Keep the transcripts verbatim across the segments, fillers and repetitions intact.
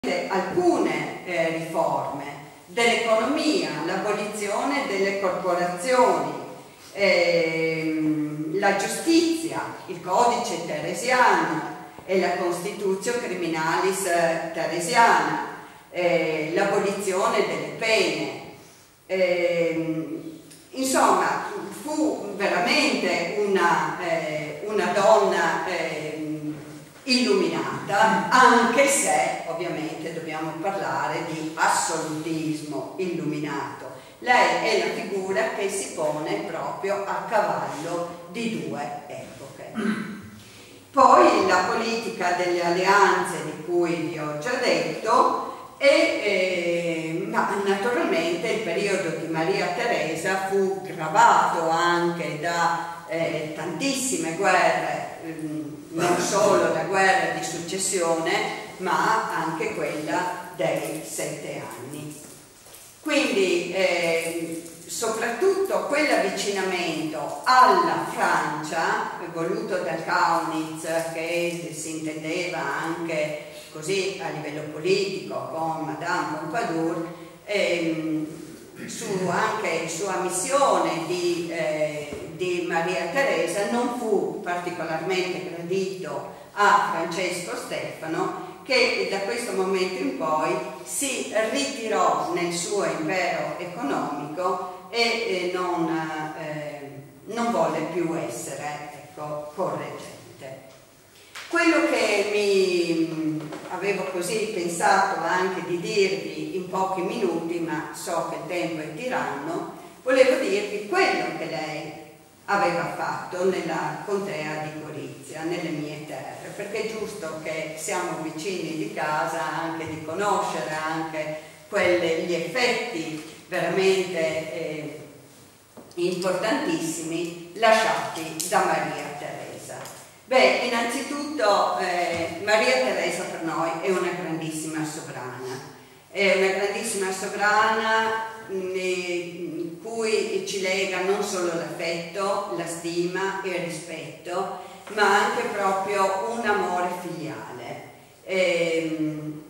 alcune eh, riforme dell'economia, l'abolizione delle corporazioni, ehm, la giustizia, il codice teresiano e la Constitutio Criminalis teresiana, eh, l'abolizione delle pene. Eh, insomma, fu veramente una, eh, una donna eh, illuminata, anche se ovviamente dobbiamo parlare di assolutismo illuminato. Lei è la figura che si pone proprio a cavallo di due epoche. Poi la politica delle alleanze, di cui vi ho già detto, e eh, ma naturalmente il periodo di Maria Teresa fu gravato anche da eh, tantissime guerre, ehm, non solo la guerra di successione, ma anche quella dei sette anni. Quindi eh, soprattutto quell'avvicinamento alla Francia, voluto dal Kaunitz, che si intendeva anche così a livello politico con Madame Pompadour, ehm, su anche sua missione di, eh, di Maria Teresa, non fu particolarmente gradito a Francesco Stefano, che da questo momento in poi si ritirò nel suo impero economico e eh, non, eh, non volle più essere, ecco, correggente. Quello che mi avevo così pensato anche di dirvi in pochi minuti, ma so che il tempo è tiranno, volevo dirvi quello che lei aveva fatto nella contea di Gorizia, nelle mie terre, perché è giusto che siamo vicini di casa anche di conoscere anche quelle, gli effetti veramente eh, importantissimi lasciati da Maria Teresa. Beh, innanzitutto eh, Maria Teresa per noi è una grandissima sovrana, è una grandissima sovrana in cui ci lega non solo l'affetto, la stima e il rispetto, ma anche proprio un amore filiale, ehm,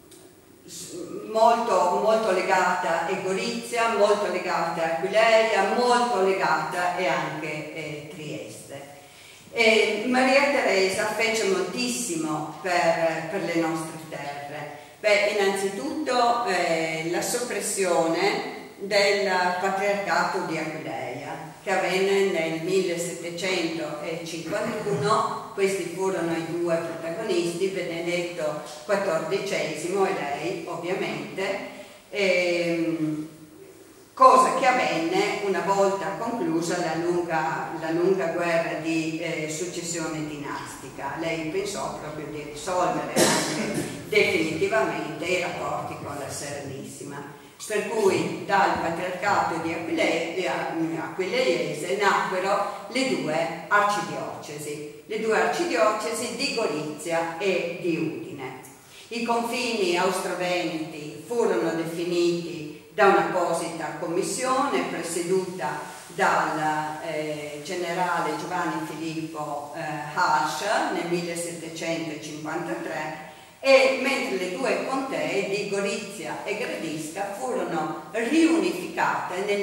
molto, molto legata a Gorizia, molto legata a Aquileia, molto legata e anche eh, Trieste. E Maria Teresa fece moltissimo per, per le nostre terre. Beh, innanzitutto eh, la soppressione del patriarcato di Aquileia, che avvenne nel millesettecentocinquantuno. Questi furono i due protagonisti, Benedetto quattordicesimo e lei ovviamente, ehm, cosa che avvenne una volta conclusa la lunga, la lunga guerra di eh, successione dinastica. Lei pensò proprio di risolvere anche definitivamente i rapporti con la Serenissima. Per cui dal patriarcato di Aquileiese nacquero le due arcidiocesi, le due arcidiocesi di Gorizia e di Udine. I confini austro-veneti furono definiti da un'apposita commissione presieduta dal eh, generale Giovanni Filippo eh, Hasch nel millesettecentocinquantatré, e mentre le due contee di Gorizia e Gradisca furono riunificate nel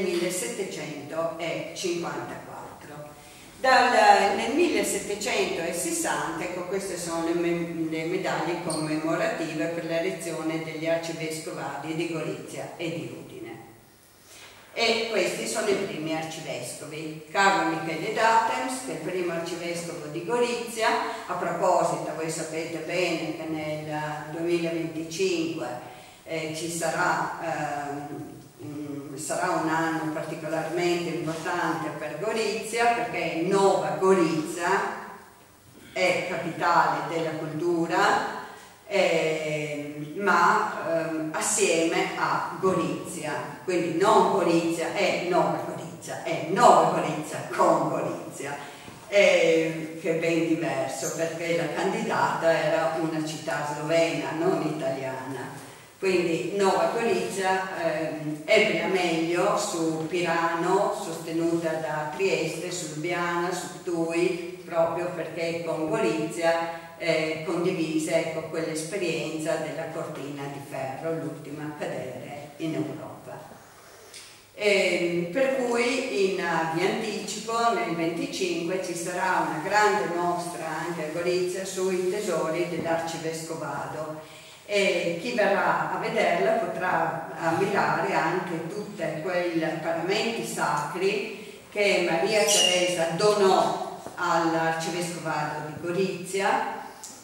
millesettecentocinquantaquattro. Dal, nel millesettecentosessanta, ecco, queste sono le, me, le medaglie commemorative per l'elezione degli arcivescovi di Gorizia e di Udine. E questi sono i primi arcivescovi. Carlo Michele d'Atems, che è il primo arcivescovo di Gorizia. A proposito, voi sapete bene che nel duemilaventicinque eh, ci sarà, eh, um, sarà un anno particolarmente importante per Gorizia, perché Nova Gorizia è capitale della cultura, Eh, ma ehm, assieme a Gorizia, quindi non Gorizia è Nova Gorizia, è Nova Gorizia con Gorizia, eh, che è ben diverso, perché la candidata era una città slovena, non italiana. Quindi Nova Gorizia ehm, ebbe la meglio su Pirano, sostenuta da Trieste, su Lubiana, su Ptui, proprio perché con Gorizia eh, condivise ecco, quell'esperienza della cortina di ferro, l'ultima a cadere in Europa. E per cui in, vi anticipo, nel venticinque ci sarà una grande mostra anche a Gorizia sui tesori dell'arcivescovado, e chi verrà a vederla potrà ammirare anche tutti quei paramenti sacri che Maria Teresa donò all'arcivescovado di Gorizia,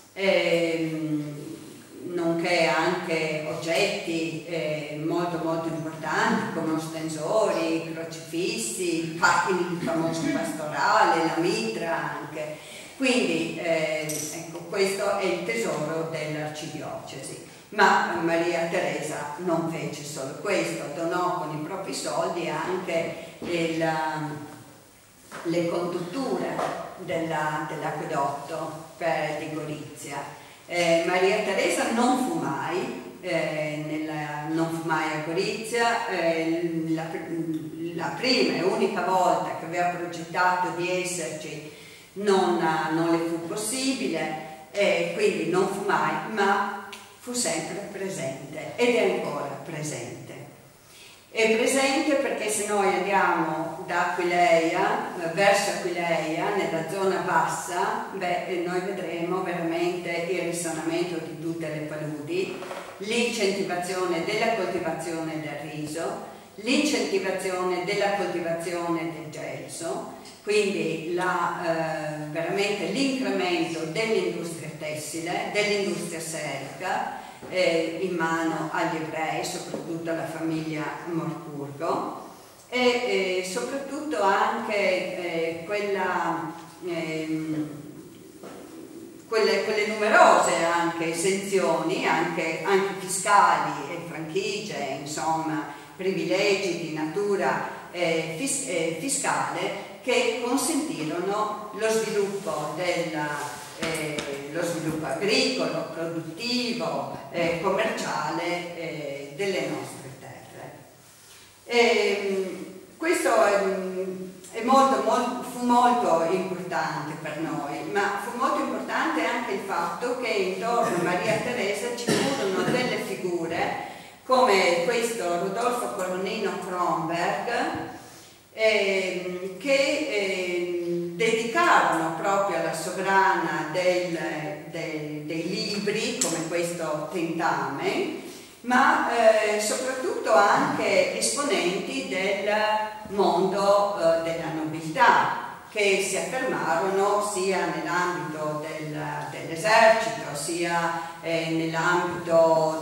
ehm, nonché anche oggetti eh, molto molto importanti come ostensori, crocifissi, il famoso pastorale, la mitra anche. Quindi eh, ecco, questo è il tesoro dell'arcidiocesi. Ma Maria Teresa non fece solo questo, donò con i propri soldi anche il, le condutture dell'acquedotto dell di Gorizia. Eh, Maria Teresa non fu mai, eh, nella, non fu mai a Gorizia, eh, la, la prima e unica volta che aveva progettato di esserci non, non le fu possibile, eh, quindi non fu mai, ma fu sempre presente ed è ancora presente. È presente perché se noi andiamo da Aquileia, verso Aquileia, nella zona bassa, beh, noi vedremo veramente il risanamento di tutte le paludi, l'incentivazione della coltivazione del riso, l'incentivazione della coltivazione del gelso, quindi la, eh, veramente l'incremento dell'industria tessile, dell'industria serica, Eh, in mano agli ebrei, soprattutto alla famiglia Morpurgo, e eh, soprattutto anche eh, quella, eh, quelle, quelle numerose anche esenzioni, anche, anche fiscali e franchigie, insomma privilegi di natura eh, fis eh, fiscale che consentirono lo sviluppo della Eh, lo sviluppo agricolo, produttivo, eh, commerciale eh, delle nostre terre. E, questo è, è molto, molto, fu molto importante per noi, ma fu molto importante anche il fatto che intorno a Maria Teresa ci furono delle figure come questo Rodolfo Coronino Kronberg, eh, che eh, dedicarono proprio alla sovrana del, del, dei libri come questo Tentame, ma eh, soprattutto anche esponenti del mondo eh, della nobiltà che si affermarono sia nell'ambito del, dell'esercito sia eh, nell'ambito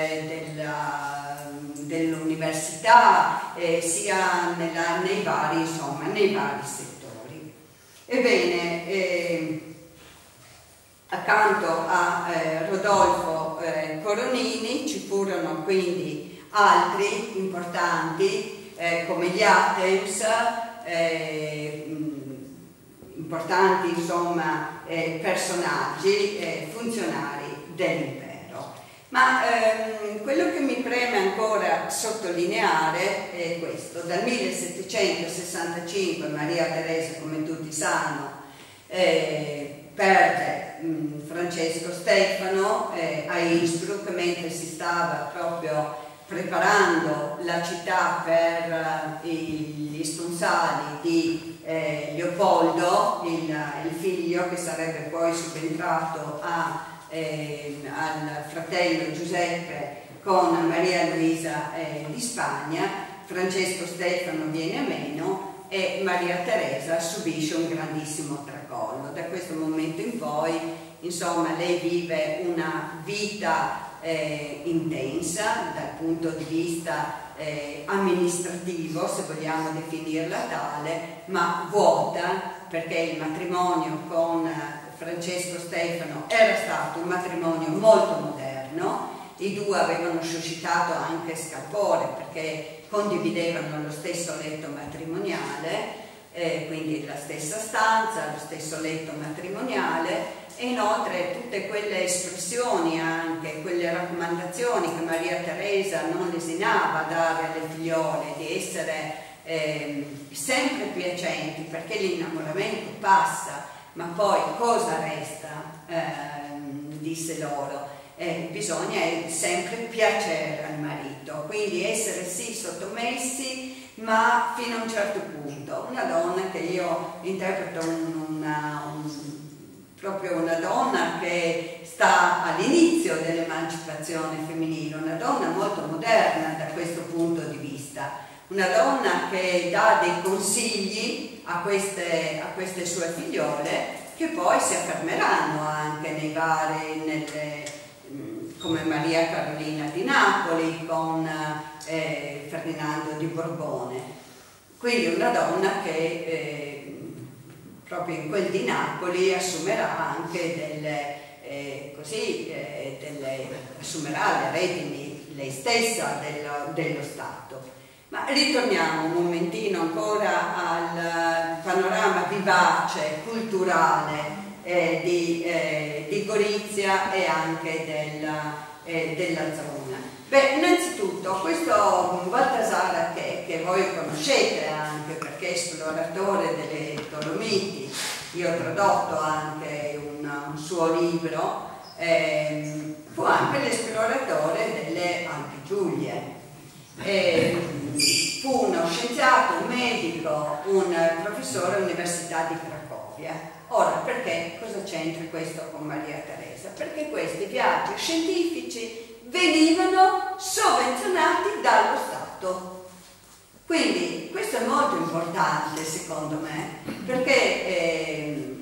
dell'università eh, sia nella, nei vari insomma nei vari settori. Ebbene, eh, accanto a eh, Rodolfo eh, Coronini ci furono quindi altri importanti eh, come gli Atems, eh, importanti insomma eh, personaggi eh, funzionari dell'impero. Ma ehm, quello che mi preme ancora sottolineare è questo: dal millesettecentosessantacinque Maria Teresa, come tutti sanno, eh, perde mh, Francesco Stefano eh, a Innsbruck mentre si stava proprio preparando la città per uh, gli sponsali di eh, Leopoldo, il, il figlio che sarebbe poi subentrato a Eh, al fratello Giuseppe con Maria Luisa eh, di Spagna. Francesco Stefano viene a meno e Maria Teresa subisce un grandissimo tracollo. Da questo momento in poi, insomma, lei vive una vita eh, intensa dal punto di vista eh, amministrativo, se vogliamo definirla tale, ma vuota, perché il matrimonio con Francesco Stefano era stato un matrimonio molto moderno, i due avevano suscitato anche scalpore perché condividevano lo stesso letto matrimoniale, eh, quindi la stessa stanza, lo stesso letto matrimoniale, e inoltre tutte quelle espressioni, anche quelle raccomandazioni che Maria Teresa non lesinava a dare alle figliole di essere eh, sempre piacenti, perché l'innamoramento passa, ma poi cosa resta? Eh, disse loro, eh, bisogna sempre piacere al marito, quindi essere sì sottomessi, ma fino a un certo punto. Una donna che io interpreto una, un, proprio una donna che sta all'inizio dell'emancipazione femminile, una donna molto moderna da questo punto di vista, una donna che dà dei consigli a queste, a queste sue figliole che poi si affermeranno anche nei vari, nelle, come Maria Carolina di Napoli con eh, Ferdinando di Borbone. Quindi una donna che eh, proprio in quel di Napoli assumerà anche delle, eh, così, eh, delle, assumerà le redini lei stessa dello, dello Stato. Ma ritorniamo un momentino ancora al panorama vivace, culturale eh, di, eh, di Gorizia e anche della, eh, della zona. Beh, innanzitutto questo Baltasar che, che voi conoscete anche perché è esploratore delle Dolomiti, io ho tradotto anche un, un suo libro, eh, fu anche l'esploratore delle Alpi Giulie. Eh, fu uno scienziato, un medico, un professore all'Università di Cracovia. Ora, perché? Cosa c'entra questo con Maria Teresa? Perché questi viaggi scientifici venivano sovvenzionati dallo Stato. Quindi questo è molto importante secondo me, perché eh,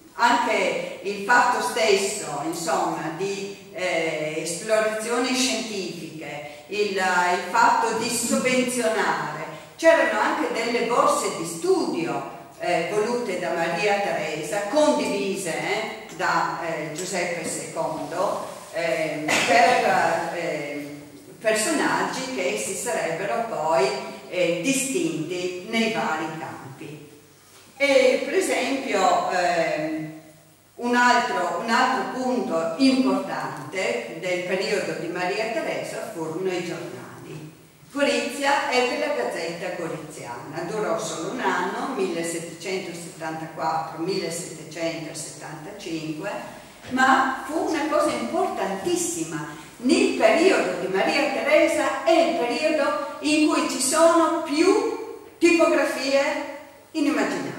anche il fatto stesso, insomma, di eh, esplorazioni scientifiche, il, il fatto di sovvenzionare, c'erano anche delle borse di studio eh, volute da Maria Teresa, condivise eh, da eh, Giuseppe secondo, eh, per eh, personaggi che si sarebbero poi eh, distinti nei vari campi. E per esempio eh, un, altro, un altro punto importante del periodo di Maria Teresa furono i giornali. Gorizia ebbe la Gazzetta Goriziana, durò solo un anno, millesettecentosettantaquattro millesettecentosettantacinque, ma fu una cosa importantissima. Nel periodo di Maria Teresa è il periodo in cui ci sono più tipografie inimmaginabili.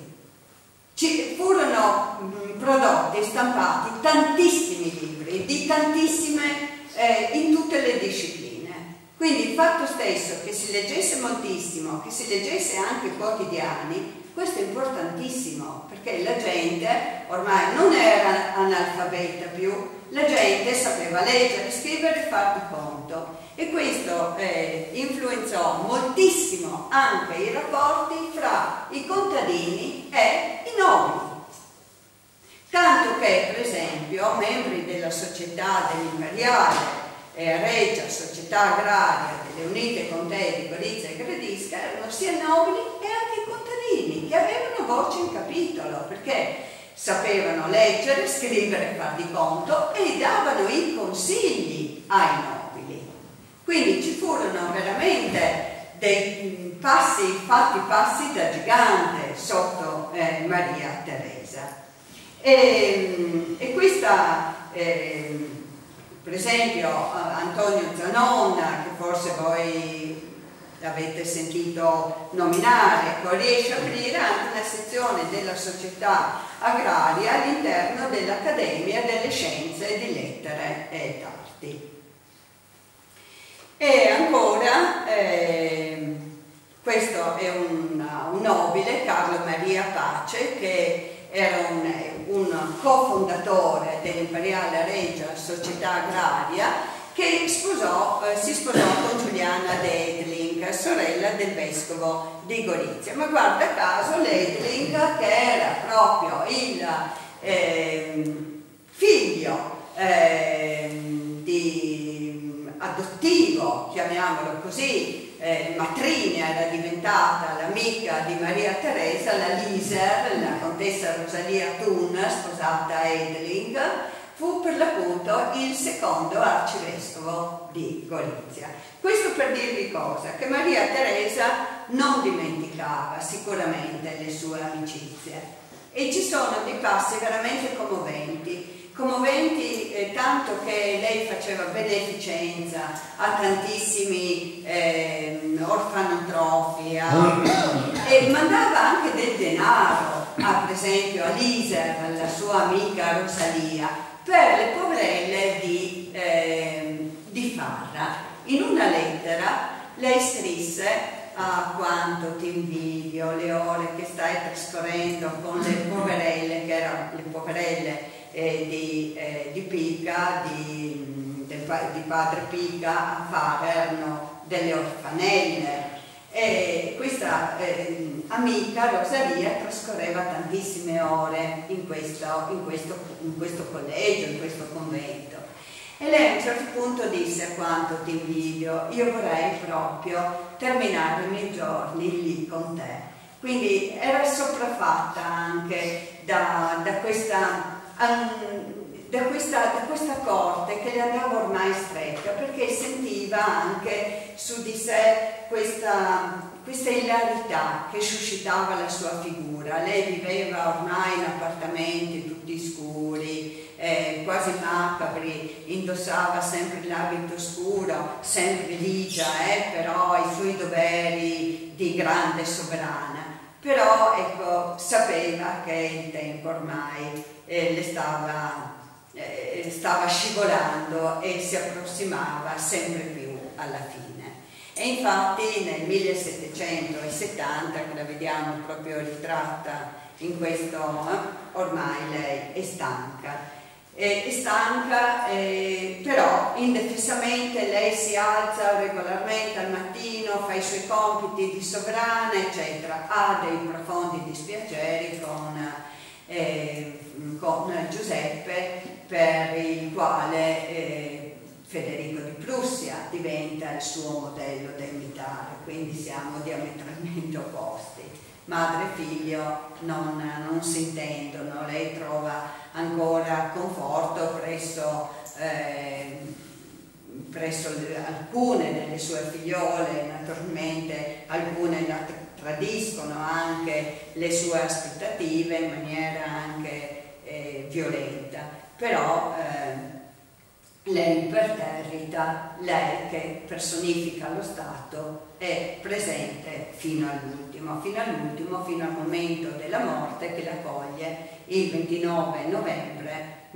Ci furono mh, prodotti, stampati tantissimi libri, di tantissime, eh, in tutte le discipline. Quindi il fatto stesso che si leggesse moltissimo, che si leggesse anche i quotidiani, questo è importantissimo, perché la gente ormai non era analfabeta più, la gente sapeva leggere, scrivere e far di conto. E questo eh, influenzò moltissimo anche i rapporti fra i contadini e i nobili. Tanto che, per esempio, membri della società dell'imperiale eh, Regia Società Agraria delle Unite Contee di Gorizia e Gradisca erano sia nobili e anche contadini che avevano voce in capitolo, perché sapevano leggere, scrivere e far di conto e davano i consigli ai nobili. Quindi ci furono veramente dei passi, fatti passi da gigante sotto eh, Maria Teresa. E, e questa, eh, per esempio, Antonio Zanona, che forse voi avete sentito nominare, ecco, riesce a aprire anche una sezione della società agraria all'interno dell'Accademia delle Scienze di Lettere e d'Arti. E ancora, eh, questo è un, un nobile, Carlo Maria Pace, che era un, un cofondatore dell'Imperiale Regia Società Agraria, che sposò, eh, si sposò con Giuliana d'Edling, sorella del vescovo di Gorizia. Ma guarda caso l'Edling, che era proprio il eh, figlio eh, di, adottivo, chiamiamolo così, eh, Matrina era diventata l'amica di Maria Teresa, la Liser, la contessa Rosalia Thun, sposata a Edling, fu per l'appunto il secondo arcivescovo di Gorizia. Questo per dirvi cosa? Che Maria Teresa non dimenticava sicuramente le sue amicizie e ci sono dei passi veramente commoventi, commoventi eh, tanto che lei faceva beneficenza a tantissimi eh, orfanotrofi a, e mandava anche del denaro, a, per esempio a Liser, la sua amica Rosalia, per le poverelle di, eh, di Farra. In una lettera lei scrisse: ah, quanto ti invidio le ore che stai trascorrendo con le poverelle, che erano le poverelle eh, di, eh, di Pica, di, del, di padre Pica a Fara, erano delle orfanelle. E questa eh, amica Rosalia trascorreva tantissime ore in questo, in, questo, in questo collegio, in questo convento. E lei a un certo punto disse: quanto ti invidio, io vorrei proprio terminare i miei giorni lì con te. Quindi era sopraffatta anche da, da, questa, um, da, questa, da questa corte che le andava ormai stretta, perché sentiva anche su di sé questa, questa ilarità che suscitava la sua figura. Lei viveva ormai in appartamenti tutti scuri, Eh, quasi macabri, indossava sempre l'abito scuro, sempre ligia, eh, però i suoi doveri di grande sovrana. Però ecco, sapeva che il tempo ormai eh, le stava, eh, stava scivolando e si approssimava sempre più alla fine. E infatti nel millesettecentosettanta, che la vediamo proprio ritratta in questo, eh, ormai lei è stanca. È stanca, eh, però indefessamente lei si alza regolarmente al mattino, fa i suoi compiti di sovrana, eccetera. Ha dei profondi dispiaceri con, eh, con Giuseppe, per il quale eh, Federico di Prussia diventa il suo modello da imitare, quindi siamo diametralmente opposti. Madre e figlio non, non si intendono, lei trova ancora conforto presso, eh, presso le, alcune delle sue figliole, naturalmente alcune la tradiscono anche le sue aspettative in maniera anche eh, violenta, però eh, lei imperterrita, lei che personifica lo Stato, è presente fino all'ultimo, fino all'ultimo, fino al momento della morte, che la coglie il ventinove novembre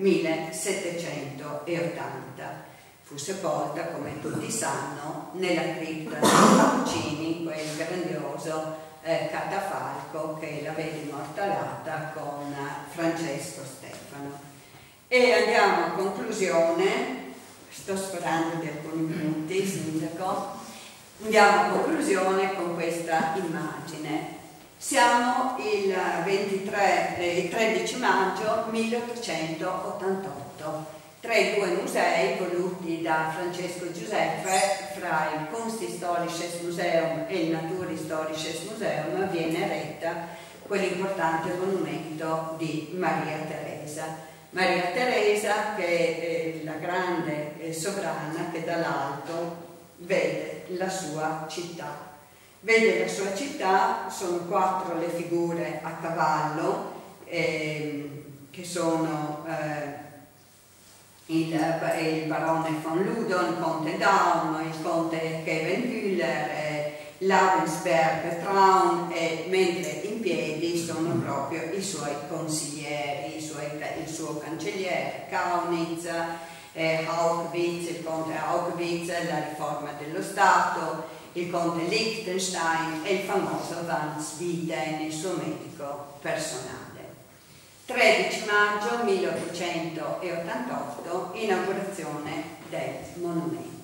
millesettecentottanta. Fu sepolta, come tutti sanno, nella cripta dei Pancini, quel grandioso eh, catafalco che la vede immortalata con Francesco Stefano. E andiamo a conclusione. Sto sforando di alcuni minuti, sindaco. Andiamo a conclusione con questa immagine. Siamo il ventitré, eh, il tredici maggio milleottocentottantotto. Tra i due musei voluti da Francesco Giuseppe, fra il Kunsthistorisches Museum e il Naturhistorisches Museum, viene eretta quell'importante monumento di Maria Teresa. Maria Teresa, che è la grande sovrana che dall'alto vede la sua città. Vede la sua città, sono quattro le figure a cavallo, eh, che sono eh, il, il barone von Ludon, il conte Daum, il conte Kevin-Müller, eh, Lavensberg, Traun, e mentre in piedi sono proprio i suoi consiglieri, i suoi, il suo cancelliere Kaunitz, eh, Haugwitz, il conte Haugwitz, la riforma dello Stato, il conte Liechtenstein e il famoso Van Swieten, il suo medico personale. tredici maggio milleottocentottantotto, inaugurazione del monumento.